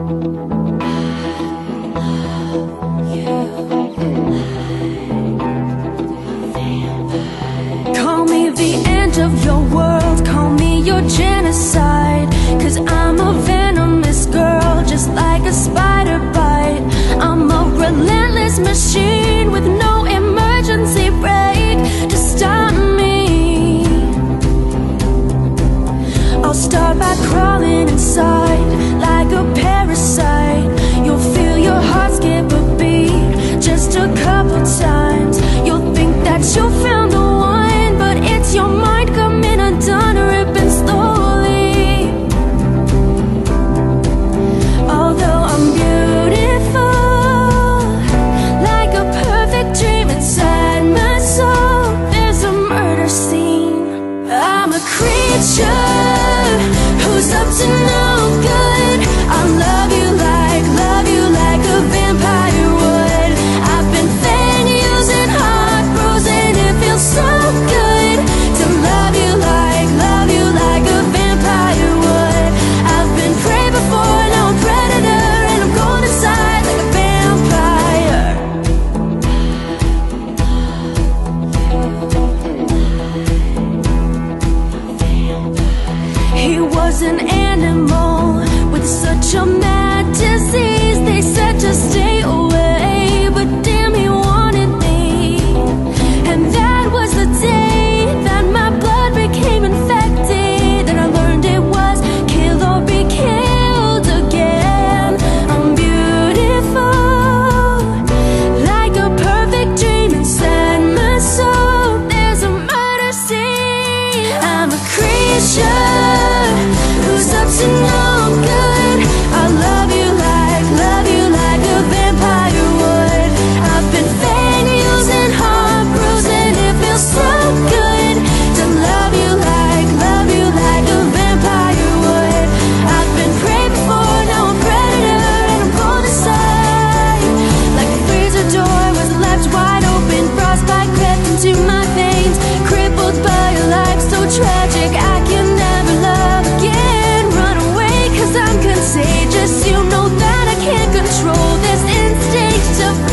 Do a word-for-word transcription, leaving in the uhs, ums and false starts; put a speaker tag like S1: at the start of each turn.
S1: Call me the end of your world, call me your genocide, 'cause I'm a venomous girl, just like a spider bite. I'm a relentless machine with no emergency brake to stop me. I'll start by crawling inside like a parasite. You'll feel your heart skip a beat just a couple times. You'll think that you found the one, but it's your mind coming undone, ripping slowly. Although I'm beautiful, like a perfect dream inside my soul, there's a murder scene. I'm a creature who's up to no good. I love you like, love you like a vampire would. I've been fang using heart bruising, it feels so good to love you like, love you like a vampire would. I've been prey before, now I'm predator, and I'm going inside like a vampire. He was an animal with such a mad disease. They said to stay away, but damn, he wanted me. And that was the day that my blood became infected, and I learned it was kill or be killed again. I'm beautiful, like a perfect dream inside my soul. There's a murder scene. I'm a creature who's up to no good. I love you like, love you like a vampire would. I've been fang using heart bruising, it feels so good to love you like, love you like a vampire would. I've been prey before, now I'm predator, and I'm going inside like a freezer door was left wide open. Frostbite crept into my veins, crippled by a life so tragic I can never love again. Run away 'cause I'm contagious, you know that I can't control this instinct to